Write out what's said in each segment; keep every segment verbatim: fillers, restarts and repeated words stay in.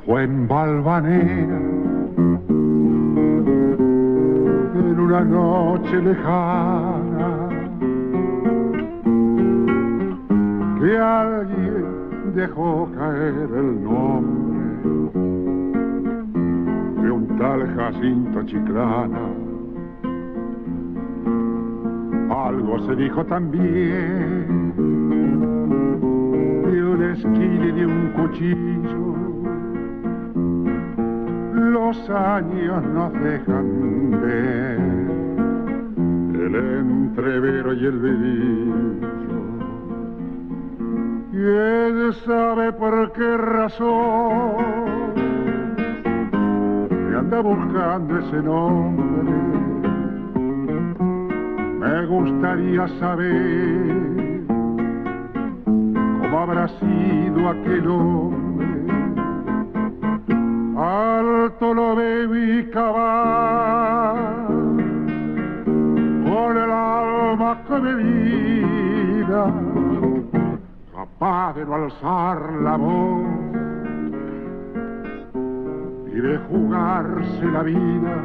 fue en Valvanera, en una noche lejana, que alguien dejó caer el nombre de un tal Jacinto Chiclana. Algo se dijo también de un esquile y de un cuchillo. Los años nos dejan ver el entrevero y el bebillo. ¿Quién sabe por qué razón me anda buscando ese nombre? Me gustaría saber cómo habrá sido aquel hombre. Alto lo veo y cabal, con el alma comedida, capaz de no alzar la voz y de jugarse la vida.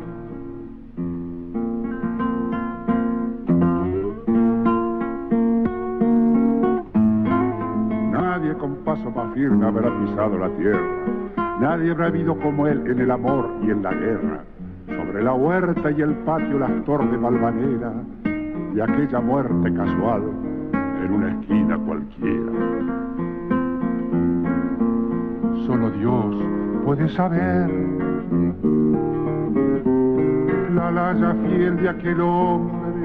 Nadie con paso más firme habrá pisado la tierra. Nadie habrá vivido como él en el amor y en la guerra. Sobre la huerta y el patio las torres de Valvanera y aquella muerte casual en una esquina cualquiera. Solo Dios puede saber la laya fiel de aquel hombre.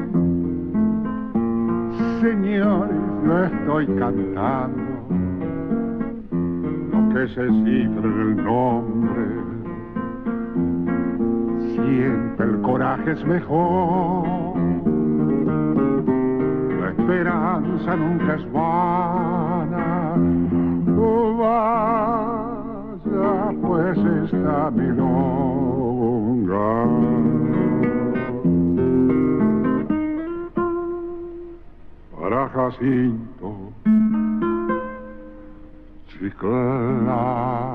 Señores, yo estoy cantando que se cifre en el nombre. Siempre el coraje es mejor, la esperanza nunca es vana. Vaya pues esta milonga. Para Jacinto Chiclana.